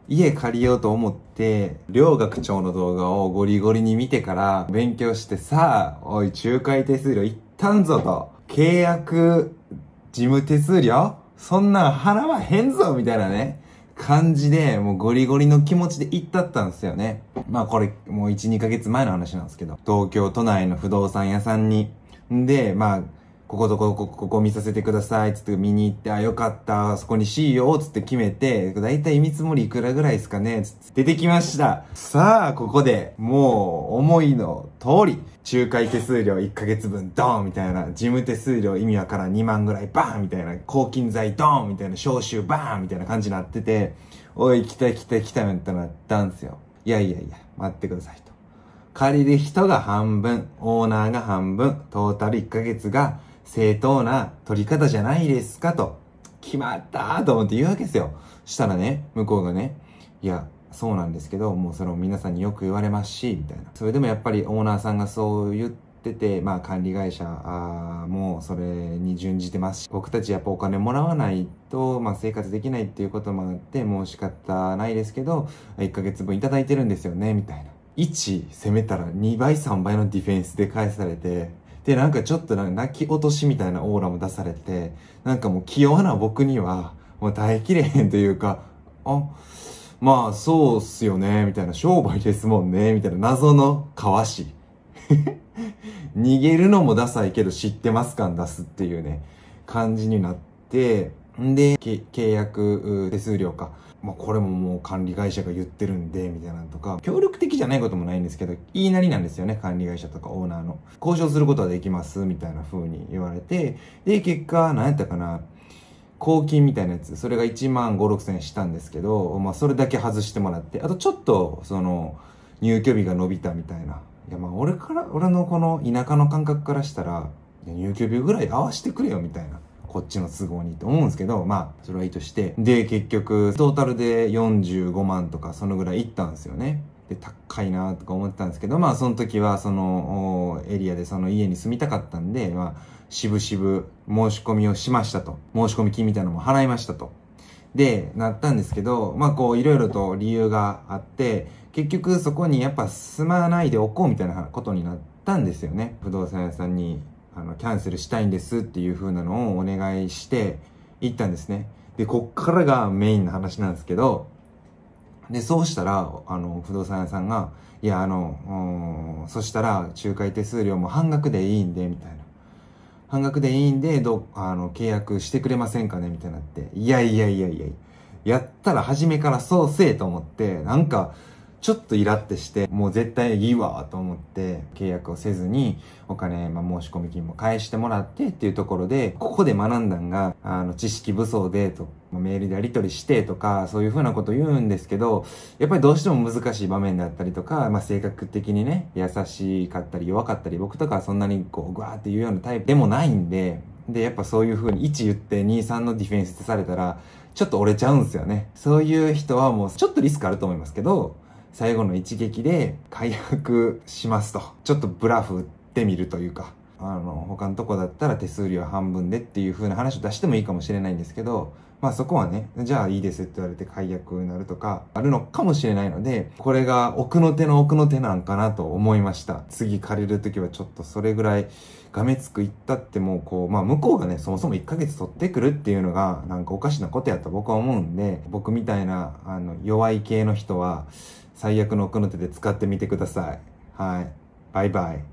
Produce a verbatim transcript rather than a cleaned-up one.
家借りようと思って、両学長の動画をゴリゴリに見てから勉強して、さあ、おい、仲介手数料いったんぞと。契約、事務手数料そんなん払わへんぞみたいなね、感じで、もうゴリゴリの気持ちで行ったったんですよね。まあこれ、もういち、にかげつまえの話なんですけど、東京都内の不動産屋さんに、んで、まあ、こことここ、ここ見させてください、つって見に行って、あ、よかった、そこにしよう、つって決めて、だいたい見積もりいくらぐらいですかね、つって出てきました。さあ、ここで、もう、思いの通り、仲介手数料いっかげつぶんドーンみたいな、事務手数料意味わからんにまんぐらいバーンみたいな、公金財ドーンみたいな、招集バーンみたいな感じになってて、おい、来た来た来たってなったんですよ。いやいやいや、待ってくださいと。借りる人が半分、オーナーが半分、トータルいっかげつが正当な取り方じゃないですかと。決まったーと思って言うわけですよ。したらね、向こうがね、いや、そうなんですけど、もうそれを皆さんによく言われますし、みたいな。それでもやっぱりオーナーさんがそう言ってて、まあ管理会社あもそれに準じてますし、僕たちやっぱお金もらわないと、まあ生活できないっていうこともあって、もう仕方ないですけど、いっかげつぶんいただいてるんですよね、みたいな。いち攻めたらにばいさんばいのディフェンスで返されて、で、なんかちょっとなんか泣き落としみたいなオーラも出されて、なんかもう気弱な僕には、もう耐えきれへんというか、あ、まあそうっすよね、みたいな、商売ですもんね、みたいな謎のかわし。逃げるのもダサいけど知ってます感出すっていうね、感じになって、んで、契約手数料か。まあこれももう管理会社が言ってるんで、みたいなのとか、協力的じゃないこともないんですけど、言いなりなんですよね、管理会社とかオーナーの。交渉することはできます、みたいな風に言われて、で、結果、何やったかな、公金みたいなやつ、それがいちまんご、ろくせんしたんですけど、まあそれだけ外してもらって、あとちょっと、その、入居日が伸びたみたいな。いやまあ俺から、俺のこの田舎の感覚からしたら、入居日ぐらい合わしてくれよみたいな。こっちの都合にと思うんですけど、まあ、それはいいとして。で、結局、トータルでよんじゅうごまんとか、そのぐらいいったんですよね。で、高いなとか思ってたんですけど、まあ、その時は、その、エリアでその家に住みたかったんで、まあ、しぶしぶ申し込みをしましたと。申し込み金みたいなのも払いましたと。で、なったんですけど、まあ、こう、いろいろと理由があって、結局そこにやっぱ住まないでおこうみたいなことになったんですよね。不動産屋さんに。あの、キャンセルしたいんですっていう風なのをお願いして行ったんですね。で、こっからがメインの話なんですけど、で、そうしたら、あの、不動産屋さんが、いや、あの、そしたら、仲介手数料も半額でいいんで、みたいな。半額でいいんで、ど、あの、契約してくれませんかねみたいになって。いやいやいやいや、やったら初めからそうせえと思って、なんか、ちょっとイラってして、もう絶対いいわと思って契約をせずにお金、まあ、申し込み金も返してもらってっていうところで、ここで学んだんが、あの、知識武装でと、メールでやり取りしてとか、そういう風なこと言うんですけど、やっぱりどうしても難しい場面だったりとか、まあ、性格的にね、優しかったり弱かったり、僕とかはそんなにこう、グワーっていうようなタイプでもないんで、で、やっぱそういう風にいち言ってに、さんのディフェンスされたら、ちょっと折れちゃうんですよね。そういう人はもう、ちょっとリスクあると思いますけど、最後の一撃で解約しますと。ちょっとブラフ打ってみるというか、あの、他のとこだったら手数料半分でっていう風な話を出してもいいかもしれないんですけど、まあそこはね、じゃあいいですって言われて解約になるとか、あるのかもしれないので、これが奥の手の奥の手なんかなと思いました。次借りるときはちょっとそれぐらい、がめつくいったってもうこう、まあ向こうがね、そもそもいっかげつ取ってくるっていうのが、なんかおかしなことやと僕は思うんで、僕みたいな、あの、弱い系の人は、最悪の奥の手で使ってみてください。はい。バイバイ。